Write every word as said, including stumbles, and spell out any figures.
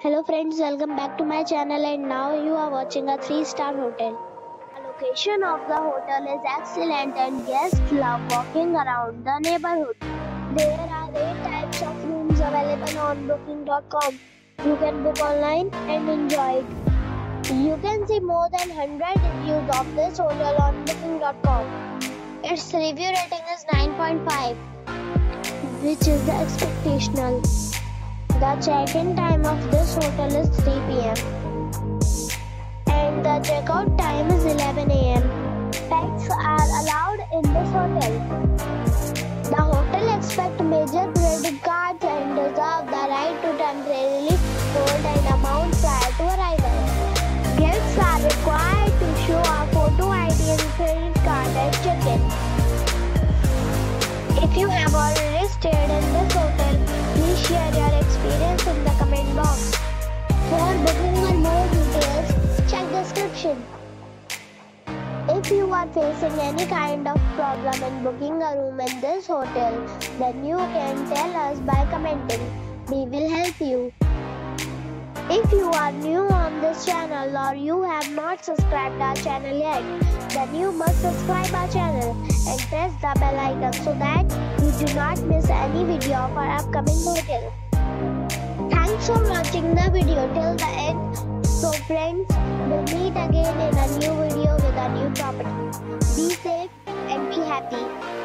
Hello friends, welcome back to my channel and now you are watching a three star hotel. The location of the hotel is excellent and guests love walking around the neighborhood. There are eight types of rooms available on booking dot com. You can book online and enjoy it. You can see more than one hundred reviews of this hotel on booking dot com. Its review rating is nine point five, which is the expectational. The check-in time of this hotel is three p m and the check-out time is eleven a m Pets are allowed in this hotel. The hotel accepts major credit cards and reserves the right to temporarily hold an amount prior to arrival. Guests are required to show a photo I D and credit card at check-in. If you have already stayed in this hotel, please share your experience in the comment box. For booking or more details, check description. If you are facing any kind of problem in booking a room in this hotel, then you can tell us by commenting. We will help you. If you are new on this channel or you have not subscribed our channel yet, then you must subscribe our channel and press the bell icon so that you do not miss any video of our upcoming hotel. Thanks for watching the video till the end. So friends, we'll meet again in a new video with a new property. Be safe and be happy.